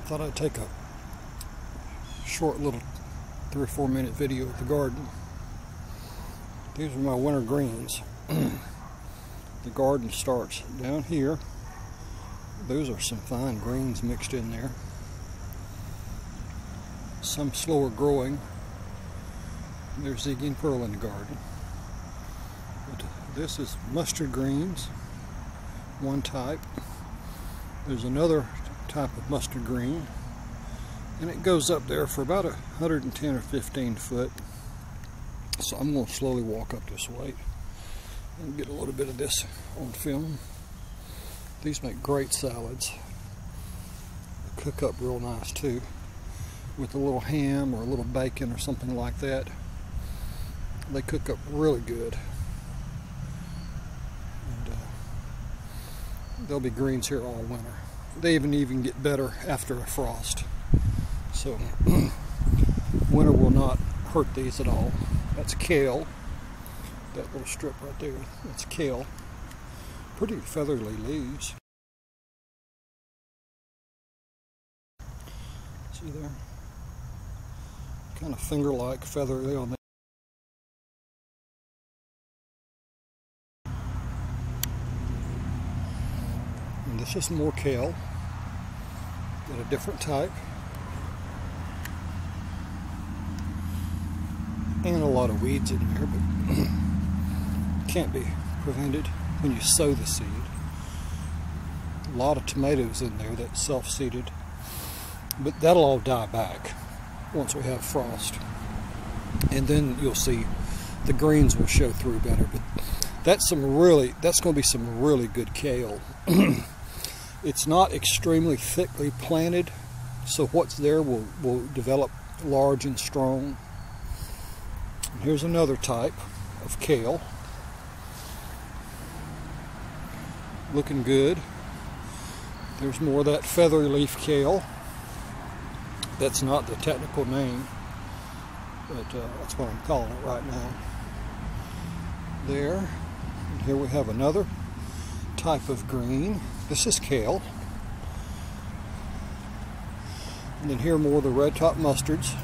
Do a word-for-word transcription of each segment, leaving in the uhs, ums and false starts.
Thought I'd take a short little three or four minute video of the garden. These are my winter greens. The garden starts down here. Those are some fine greens mixed in there. Some slower growing. There's Ziggy and Pearl in the garden. But this is mustard greens, one type. There's another type of mustard green, and it goes up there for about a hundred and ten or fifteen foot. So I'm going to slowly walk up this way and get a little bit of this on film. These make great salads. They cook up real nice too, with a little ham or a little bacon or something like that. They cook up really good. And uh, there'll be greens here all winter. They even even get better after a frost. So winter will not hurt these at all. That's kale. That little strip right there, that's kale. Pretty feathery leaves. See there? Kind of finger-like feathery on there. And this is more kale. Got a different type. And a lot of weeds in there, but can't be prevented when you sow the seed. A lot of tomatoes in there that's self-seeded, but that'll all die back once we have frost, and then you'll see the greens will show through better. But that's some really that's going to be some really good kale. It's not extremely thickly planted, so what's there will will develop large and strong. And here's another type of kale. Looking good. There's more of that feathery leaf kale. That's not the technical name, but uh, that's what I'm calling it right now. There. And here we have another type of green. This is kale. And then here more of the red top mustards.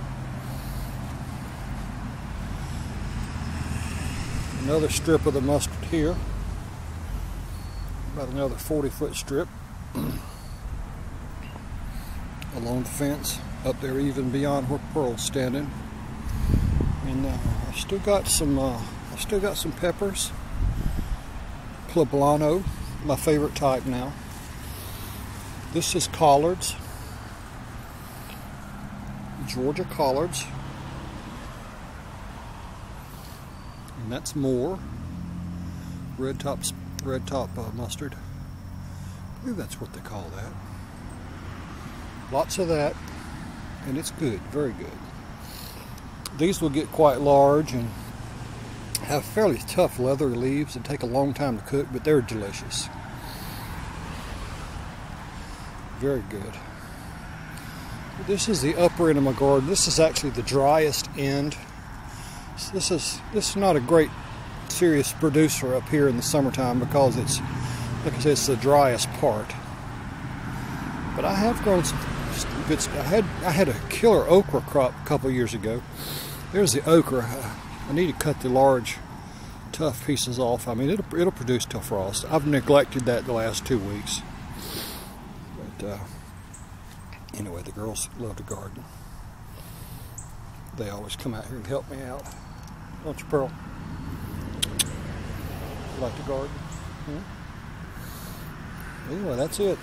Another strip of the mustard here. About another forty foot strip along the fence up there, even beyond where Pearl's standing. And uh, I still got some uh, I still got some peppers. Poblano, my favorite type now. This is collards, Georgia collards, and that's more red top red top uh, mustard. I believe that's what they call that. Lots of that, and it's good, very good. These will get quite large and have fairly tough leathery leaves and take a long time to cook, but they're delicious. Very good. This is the upper end of my garden. This is actually the driest end. This is this is not a great serious producer up here in the summertime because it's, like I said, it's the driest part. But I have grown some good stuff. I had I had a killer okra crop a couple years ago. There's the okra. I need to cut the large, tough pieces off. I mean, it'll it'll produce till frost. I've neglected that the last two weeks. But uh, anyway, the girls love to garden. They always come out here and help me out. Don't you, Pearl? You like to garden? Hmm? Anyway, that's it.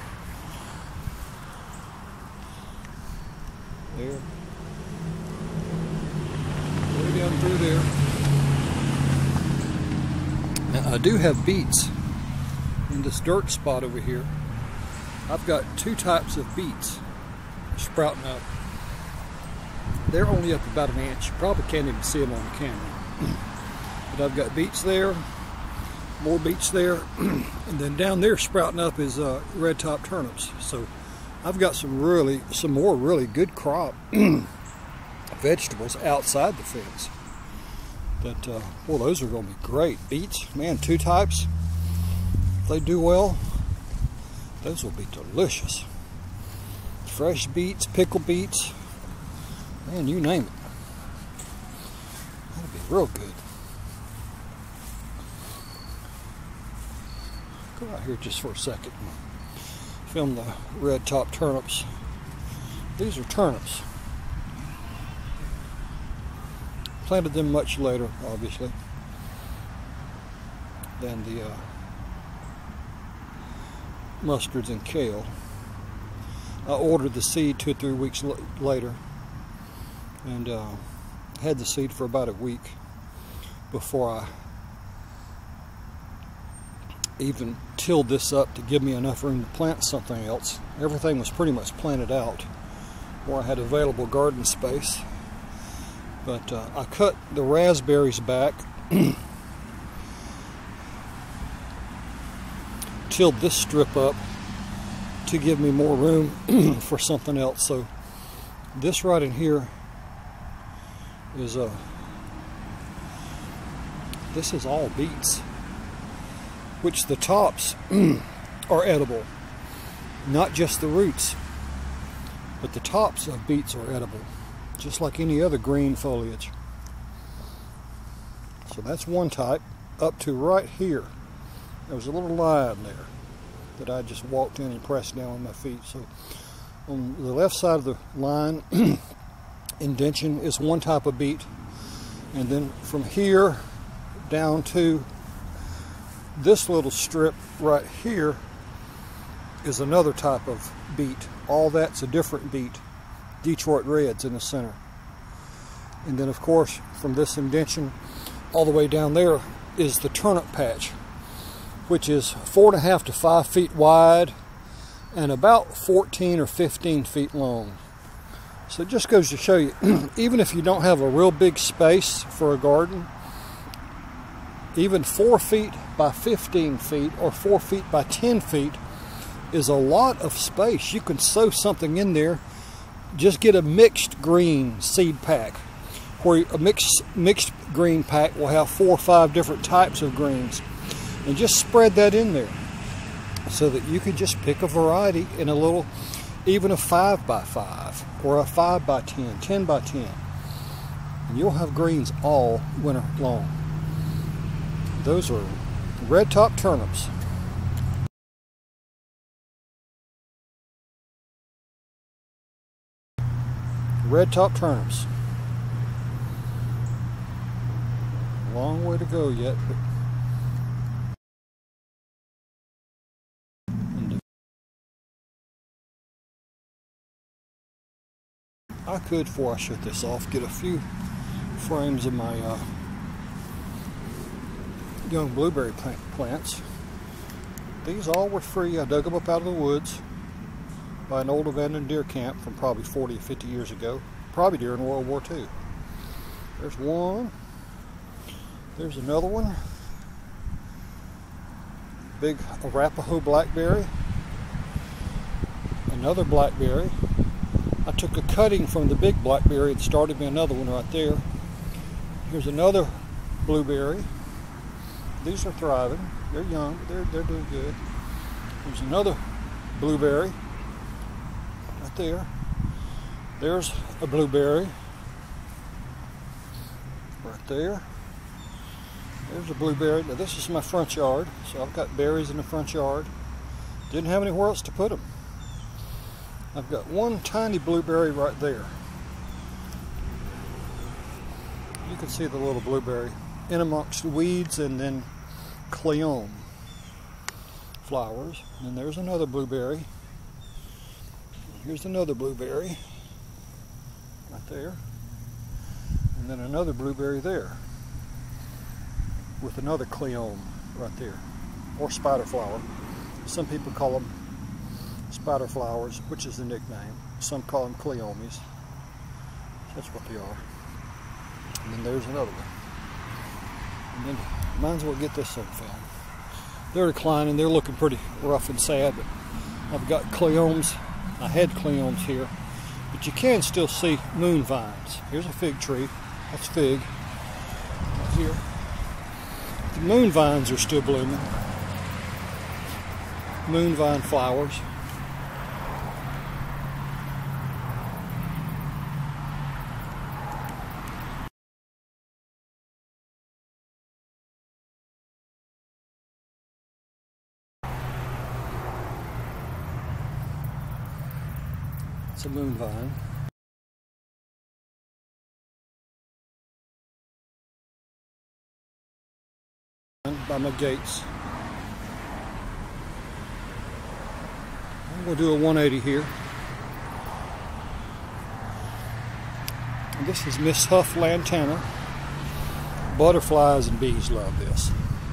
There. Way down through there. Now, I do have beets in this dirt spot over here. I've got two types of beets sprouting up. They're only up about an inch. You probably can't even see them on the camera. But I've got beets there, more beets there, and then down there sprouting up is uh, red top turnips. So I've got some really, some more really good crop vegetables outside the fence. That, uh, well, those are going to be great. Beets, man, two types. If they do well, those will be delicious. fresh beets, pickle beets, man, you name it. That'll be real good. Go out here just for a second and film the red top turnips. These are turnips. Planted them much later, obviously, than the uh, mustards and kale. I ordered the seed two or three weeks later, and uh, had the seed for about a week before I even tilled this up to give me enough room to plant something else. Everything was pretty much planted out where I had available garden space. But uh, I cut the raspberries back, tilled this strip up to give me more room for something else. So this right in here is a, uh, this is all beets, which the tops are edible, not just the roots, but the tops of beets are edible, just like any other green foliage. So that's one type. Up to right here, there was a little line there that I just walked in and pressed down with my feet. So on the left side of the line, indention is one type of beet, and then from here down to this little strip right here is another type of beet. All that's a different beet. Detroit Reds in the center. And then of course from this indention all the way down there is the turnip patch, which is four and a half to five feet wide and about fourteen or fifteen feet long. So it just goes to show you, even if you don't have a real big space for a garden, even four feet by fifteen feet or four feet by ten feet is a lot of space. You can sow something in there. Just get a mixed green seed pack, where a mixed, mixed green pack will have four or five different types of greens, and just spread that in there so that you can just pick a variety in a little, even a five by five or a five by ten, ten by ten, and you'll have greens all winter long. Those are red top turnips. Red top turnips. Long way to go yet, but I could, before I shut this off, get a few frames of my uh, young blueberry plant plants. These all were free. I dug them up out of the woods by an old abandoned deer camp from probably forty or fifty years ago, probably during World War Two. There's one. There's another one. Big Arapaho blackberry. Another blackberry. I took a cutting from the big blackberry and started me another one right there. Here's another blueberry. These are thriving. They're young, but they're, they're doing good. There's another blueberry right there. There's a blueberry right there. There's a blueberry. Now this is my front yard, so I've got berries in the front yard. Didn't have anywhere else to put them. I've got one tiny blueberry right there. You can see the little blueberry in amongst weeds and then cleome flowers. And then there's another blueberry. Here's another blueberry right there. And then another blueberry there with another cleome right there, or spider flower. Some people call them spider flowers, which is the nickname. Some call them cleomes. That's what they are. And then there's another one. And then might as well get this on film. They're declining. They're looking pretty rough and sad, but I've got cleomes. I had cleomes here, but you can still see moon vines. Here's a fig tree. That's fig right here. The moon vines are still blooming. Moon vine flowers. That's a moon vine. By my gates. I'm going to do a one eighty here. And this is Miss Huff Lantana. Butterflies and bees love this.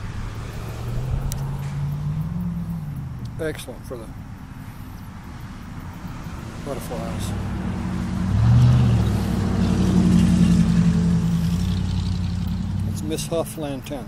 Excellent for the butterflies. It's Miss Huff Lantana.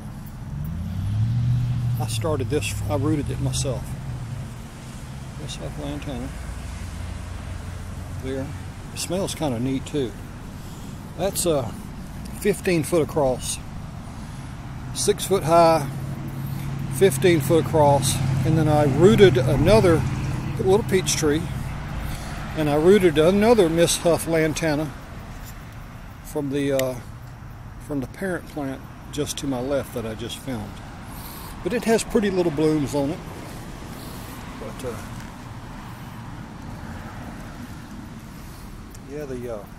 I started this, I rooted it myself. Miss Huff Lantana. There. It smells kind of neat too. That's uh, fifteen foot across, six foot high, fifteen foot across, and then I rooted another little peach tree, and I rooted another Miss Huff Lantana from the uh, from the parent plant just to my left that I just filmed. But it has pretty little blooms on it. But uh, yeah, the uh,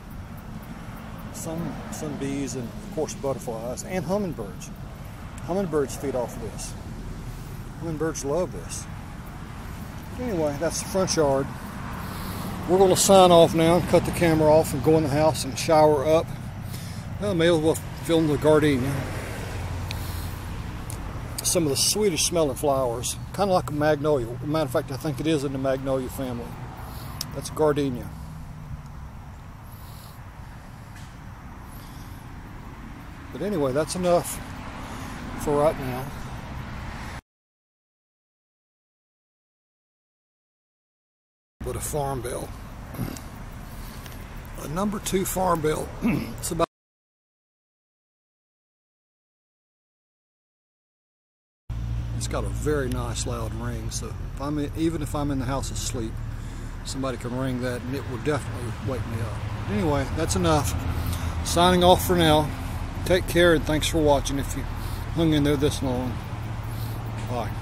some some bees and of course butterflies and hummingbirds. Hummingbirds feed off of this. Hummingbirds love this. Anyway, that's the front yard. We're going to sign off now, cut the camera off, and go in the house and shower up. Well, may as well film the gardenia. Some of the sweetest smelling flowers, kind of like a magnolia. As a matter of fact, I think it is in the magnolia family. That's gardenia. But anyway, that's enough for right now. But a farm bell, a number two farm bell. It's about It's got a very nice loud ring, so if I'm in, even if I'm in the house asleep, somebody can ring that and it will definitely wake me up. Anyway, that's enough. Signing off for now. Take care and thanks for watching if you hung in there this long. Bye.